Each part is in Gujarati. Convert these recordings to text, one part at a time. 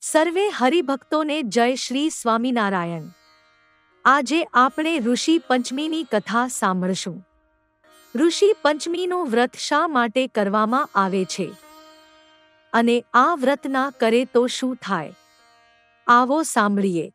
સર્વે હરિભક્તોને જય શ્રી સ્વામિનારાયણ। આજે આપણે ઋષિ પંચમીની કથા સાંભળશું। ઋષિ પંચમીનું વ્રત શા માટે કરવામાં આવે છે અને આ વ્રત ના કરે તો શું થાય, આવો સાંભળીએ।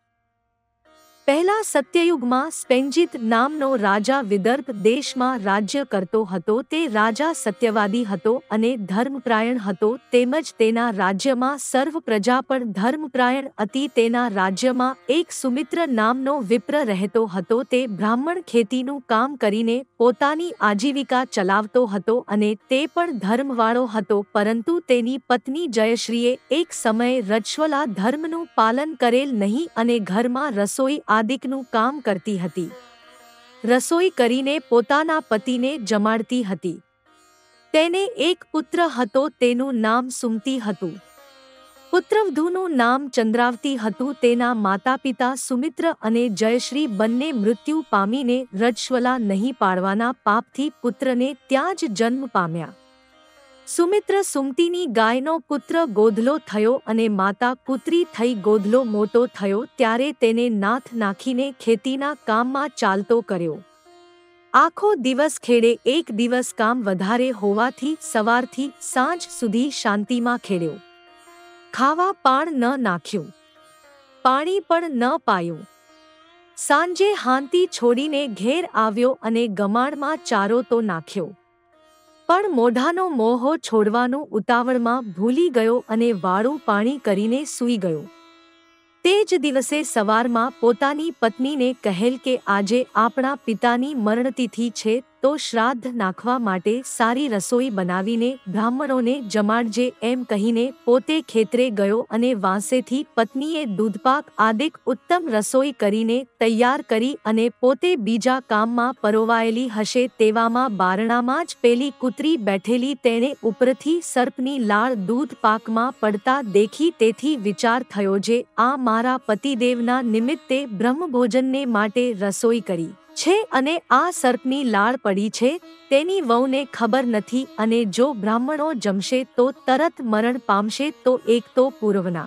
પહેલા સત્યયુગમાં સ્પેન્જિત નામનો રાજા વિદર્ભ દેશમાં રાજ્ય કરતો હતો। તે રાજા સત્યવાદી હતો અને ધર્મપ્રાયણ હતો, તેમજ તેના રાજ્યમાં સર્વ પ્રજા પણ ધર્મપ્રાયણ હતી। તેના રાજ્યમાં એક સુમિત્ર નામનો વિપ્ર રહેતો હતો। તે બ્રાહ્મણ ખેતીનું કામ કરીને પોતાની આજીવિકા ચલાવતો હતો અને તે પણ ધર્મવાળો હતો, પરંતુ તેની પત્ની જયશ્રીએ એક સમયે રજસ્વલા ધર્મનું પાલન કરેલ નહીં અને ઘરમાં રસોઈ આદિકનું કામ કરતી હતી। રસોઈ કરીને પોતાના પતિને જમાડતી હતી। તેને એક પુત્ર હતો, તેનું નામ સુમતી હતું। પુત્રવધૂનું નામ ચંદ્રાવતી હતું। તેના માતાપિતા સુમિત્ર અને જયશ્રી બંને મૃત્યુ પામીને રજસ્વલા નહીં પાડવાના પાપથી પુત્રને ત્યાં જ જન્મ પામ્યા। સુમિત્ર સુમતીની ગાયનો પુત્ર ગોધલો થયો અને માતા કુતરી થઈ। ગોધલો મોટો થયો ત્યારે તેને નાથ નાખીને ખેતીના કામમાં ચાલતો કર્યો। આખો દિવસ ખેડે, એક દિવસ કામ વધારે હોવાથી સવારથી સાંજ સુધી શાંતિમાં ખેડ્યો। ખાવા પાણ ન નાખ્યું, પાણી પણ ન પાયું। સાંજે હાંતી છોડીને ઘેર આવ્યો અને ગમાણમાં ચારો તો નાખ્યો, પણ મોઢાનો મોહો છોડવાનું ઉતાવળમાં ભૂલી ગયો અને વાળું પાણી કરીને સૂઈ ગયો। તે જ દિવસે સવારમાં પોતાની પત્નીને કહેલ કે આજે આપણા પિતાની મરણતિથિ છે, તો શ્રાદ્ધ નાખવા માટે સારી રસોઈ બનાવીને બ્રાહ્મણોને જમાડજે, એમ કહીને પોતે ખેતરે ગયો અને વાંસેથી પત્નીએ દૂધપાક આદિક ઉત્તમ રસોઈ કરીને તૈયાર કરી અને પોતે બીજા કામમાં પરોવાયેલી હશે તેવામાં બારણામાં જ પેલી કૂતરી બેઠેલી તેણે ઉપરથી સર્પની લાળ દૂધ પાકમાં પડતા દેખી। તેથી વિચાર થયો, જે આ મારા પતિદેવના નિમિત્તે બ્રહ્મભોજનને માટે રસોઈ કરી છે અને આ સર્પની લાળ પડી છે, તેની વહુને ખબર નથી અને જો બ્રાહ્મણો જમશે તો તરત મરણ પામશે, તો એક તો પૂર્વના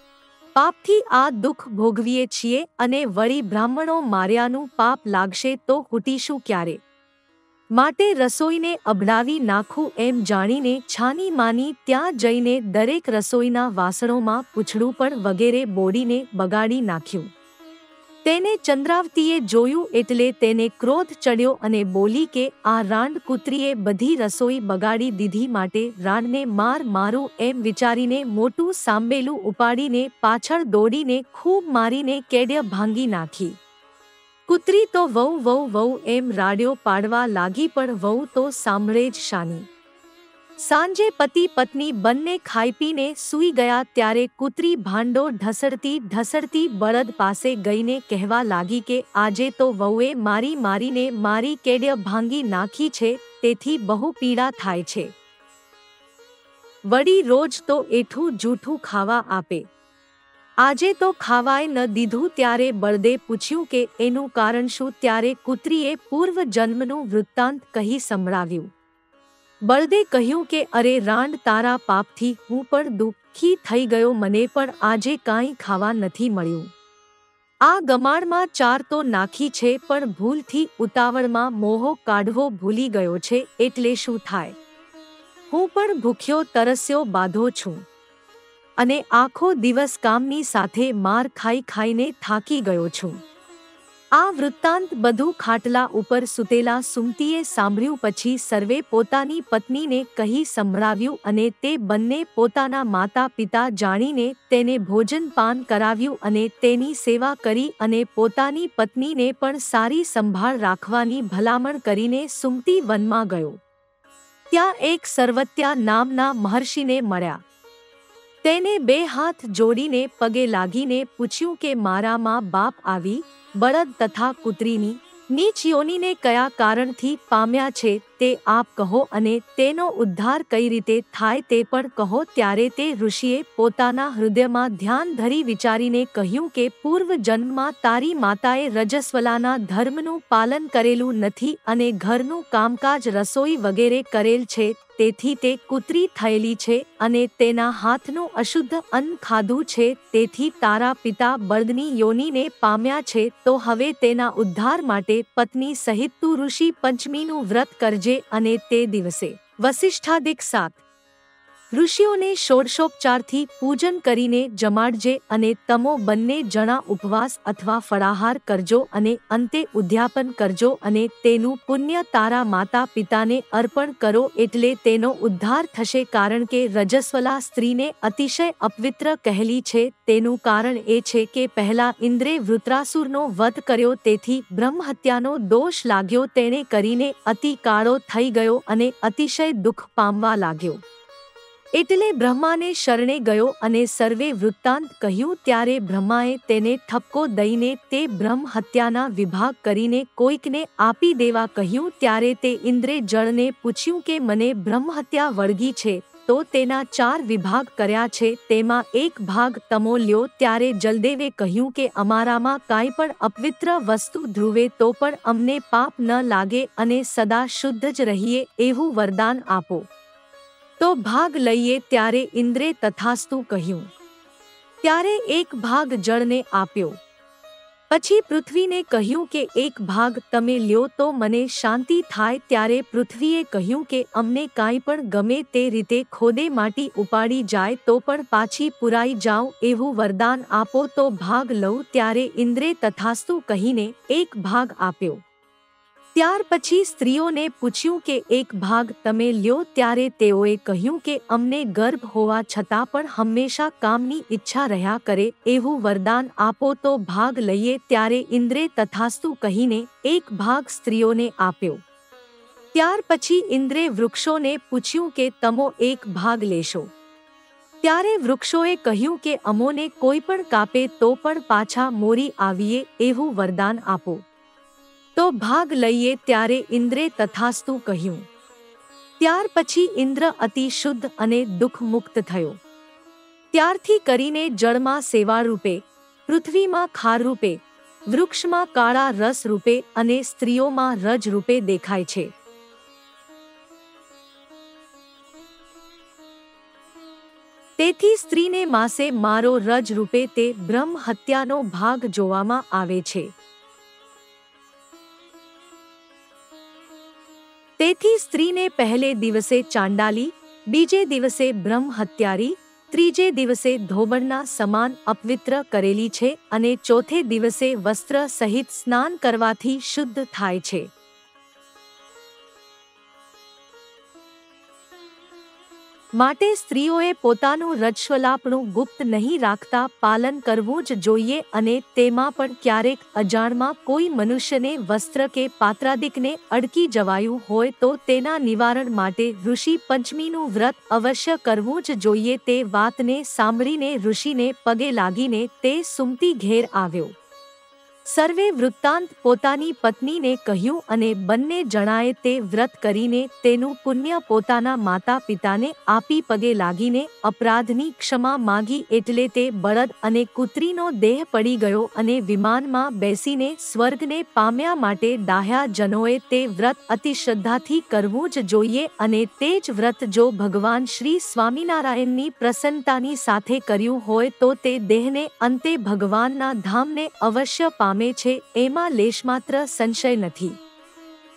પાપથી આ દુઃખ ભોગવીએ છીએ અને વળી બ્રાહ્મણો માર્યાનું પાપ લાગશે તો હૂટીશું ક્યારે? માટે રસોઈને અબડાવી નાખું, એમ જાણીને છાની માની ત્યાં જઈને દરેક રસોઈના વાસણોમાં પૂંછડું પણ વગેરે બોડીને બગાડી નાખ્યું। તેને ચંદ્રાવતીએ જોયું એટલે તેને ક્રોધ ચડ્યો અને બોલી કે આ રાંડ કૂતરીએ બધી રસોઈ બગાડી દીધી, માટે રાંડને મારું એમ વિચારીને મોટું સાંબેલું ઉપાડીને પાછળ દોડીને ખૂબ મારીને કેડ્ય ભાંગી નાખી। કૂતરી તો વહુ વહુ વહુ એમ રાડ્યો પાડવા લાગી, પણ વહુ તો સાંભળે જ શાની। સાંજે પતિ પત્ની બંને ખાઈ પીને સૂઈ ગયા ત્યારે કૂતરી ભાંડો ઢસડતી બળદ પાસે ગઈને કહેવા લાગી કે આજે તો વહુએ મારીને મારી કેડ્ય ભાંગી નાખી છે, તેથી બહુ પીડા થાય છે। વળી રોજ તો એઠું જૂઠું ખાવા આપે, આજે તો ખાવાય ન દીધું। ત્યારે બળદે પૂછ્યું કે એનું કારણ શું? ત્યારે કૂતરીએ પૂર્વ જન્મનું વૃત્તાંત કહી સંભળાવ્યું। બળદે કહ્યું કે અરે રાંડ, તારા પાપથી હું પણ દુઃખી થઈ ગયો, મને પણ આજે કાંઈ ખાવા નથી મળ્યું। આ ગમાણમાં ચાર તો નાખી છે, પણ ભૂલથી ઉતાવળમાં મોહો કાઢવો ભૂલી ગયો છે, એટલે શું થાય? હું પણ ભૂખ્યો તરસ્યો બાધો છું અને આખો દિવસ કામની સાથે માર ખાઈને થાકી ગયો છું। આ વૃત્તાંત બધું ખાટલા ઉપર સૂતેલા સુમતીએ સાંભળ્યું। પછી સર્વે પોતાની પત્નીને કહી સંભળાવ્યું અને તે બંને પોતાના માતા પિતા જાણીને તેને ભોજન પાન કરાવ્યું અને તેની સેવા કરી અને પોતાની પત્નીને પણ સારી સંભાળ રાખવાની ભલામણ કરીને સુમતી વનમાં ગયો। ત્યાં એક સર્વત્યા નામના મહર્ષિને મળ્યા। તેને બે હાથ જોડીને પગે લાગીને પૂછ્યું કે મારા મા બાપ આવી બળદ તથા કૂતરીની નીચ યોનિને કયા કારણથી પામ્યા છે તે આપ કહો અને તેનો ઉદ્ધાર કઈ રીતે થાય તે પણ કહો. ત્યારે તે ઋષિએ પોતાના હૃદયમાં ધ્યાન ધરી વિચારીને કહ્યું કે પૂર્વ જન્મમાં તારી માતાએ રજસ્વલાના ધર્મનું પાલન કરેલું નથી અને ઘરનું કામકાજ રસોઈ વગેરે કરેલ છે, તેથી તે કુતરી થયેલી છે અને તેના હાથનું અશુદ્ધ અન્ન ખાધું છે, તેથી તારા પિતા બળદની યોનિને પામ્યા છે. તો હવે તેના ઉદ્ધાર માટે પત્ની સહિત તું ઋષિ પંચમીનું વ્રત કરજે અને તે દિવસે વસિષ્ઠાદિક 7 ઋષિઓને ષોડશોપચારથી પૂજન કરીને જમાડજે અને તમો બંને જણા ઉપવાસ અથવા ફળાહાર કરજો અને અંતે ઉદ્યાપન કરજો અને તેનું પુણ્ય તારા માતા પિતાને અર્પણ કરો, એટલે તેનો ઉદ્ધાર થશે. કારણ કે રજસ્વલા સ્ત્રીને અતિશય અપવિત્ર કહેલી છે. તેનું કારણ એ છે કે પહેલા ઇન્દ્રે વૃત્રાસુરનો વધ કર્યો, તેથી બ્રહ્મહત્યાનો દોષ લાગ્યો. તેણે કરીને અતિ કાળો થઈ ગયો અને અતિશય દુઃખ પામવા લાગ્યો. એટલે બ્રહ્માને શરણે ગયો અને સર્વે વૃત્તાંત કહ્યું. ત્યારે બ્રહ્માએ તેને ઠપકો દઈને તે બ્રહ્મ હત્યાના વિભાગ કરીને કોઈકને આપી દેવા કહ્યું. ત્યારે તે ઇન્દ્રે જળને પૂછ્યું કે મને બ્રહ્મહત્યા વળગી છે તો તેના 4 વિભાગ કર્યા છે, તેમાં એક ભાગ તમો લ્યો. ત્યારે જલદેવે કહ્યું કે અમારામાં કાંઈ પણ અપવિત્ર વસ્તુ ધ્રુવે તો પણ અમને પાપ ન લાગે અને સદા શુદ્ધ જ રહીએ એવું વરદાન આપો તો ભાગ લઈએ. ત્યારે ઇન્દ્રે તથાસ્તુ કહ્યું. ત્યારે એક ભાગ જળને આપ્યો. પછી પૃથ્વીને કહ્યું કે એક ભાગ તમે લ્યો તો મને શાંતિ થાય. ત્યારે પૃથ્વીએ કહ્યું કે અમને કાંઈ પણ ગમે તે રીતે ખોદે માટી ઉપાડી જાય તો પણ પાછી પુરાઈ જાઉં એવું વરદાન આપો તો ભાગ લઉં. ત્યારે ઇન્દ્રે તથાસ્તુ કહીને એક ભાગ આપ્યો. ત્યાર પછી સ્ત્રીઓને પૂછ્યું કે એક ભાગ તમે લ્યો. ત્યારે તેઓએ કહ્યું કે અમને ગર્ભ હોવા છતાં પણ હંમેશા કામની ઈચ્છા રહ્યા કરે એવું વરદાન આપો તો ભાગ લઈએ. ત્યારે ઇન્દ્રે તથાસ્તુ કહીને એક ભાગ સ્ત્રીઓને આપ્યો. ત્યાર પછી ઇન્દ્રે વૃક્ષોને પૂછ્યું કે તમો એક ભાગ લેશો. ત્યારે વૃક્ષોએ કહ્યું કે અમોને કોઈ પણ કાપે તો પણ પાછા મોરી આવીએ એવું વરદાન આપો તો ભાગ લઈએ. ત્યારે ઇન્દ્રે તથાસ્તુ કહ્યું. ત્યાર પછી ઇન્દ્ર અતિ શુદ્ધ અને દુઃખ મુક્ત થયો. ત્યારથી કરીને જળમાં સેવાળ રૂપે, પૃથ્વીમાં ખાર રૂપે, વૃક્ષમાં કાળા રસ રૂપે અને સ્ત્રીઓમાં રજ રૂપે દેખાય છે. તેથી સ્ત્રીને માસે મારો રજ રૂપે તે બ્રહ્મ હત્યાનો ભાગ જોવામાં આવે છે. તેથી સ્ત્રીને પહેલે દિવસે ચાંડાલી, બીજે દિવસે બ્રહ્મ હત્યારી, ત્રીજે દિવસે ધોબણના સમાન અપવિત્ર કરેલી છે અને ચોથે દિવસે વસ્ત્ર સહિત સ્નાન કરવાથી શુદ્ધ થાય છે. માટે સ્ત્રીઓએ પોતાનું રજસ્વલાપણું ગુપ્ત નહીં રાખતા પાલન કરવું જ જોઈએ અને તેમાં પણ ક્યારેક અજાણમાં કોઈ મનુષ્યને વસ્ત્ર કે પાત્રાદિકને અડકી જવાયું હોય તો તેના નિવારણ માટે ઋષિ પંચમીનું વ્રત અવશ્ય કરવું જ જોઈએ. તે વાતને સાંભળીને ઋષિને પગે લાગીને તે સુમતી ઘેર આવ્યો. સર્વે વૃત્તાંત પોતાની પત્નીને કહ્યું અને બંને જણાએ તે વ્રત કરીને તેનું પુણ્ય પોતાના માતા પિતાને આપી પગે લાગીને અપરાધની ક્ષમા માગી. એટલે તે બળદ અને કુતરીનો દેહ પડી ગયો અને વિમાનમાં બેસીને સ્વર્ગને પામ્યા. માટે ડાહ્યા જનોએ તે વ્રત અતિ શ્રદ્ધાથી કરવું જ જોઈએ અને તે જ વ્રત જો ભગવાન શ્રી સ્વામિનારાયણની પ્રસન્નતાની સાથે કર્યું હોય તો તે દેહને અંતે ભગવાનના ધામને અવશ્ય પામે છે, એમાં લેશમાત્ર સંશય નથી.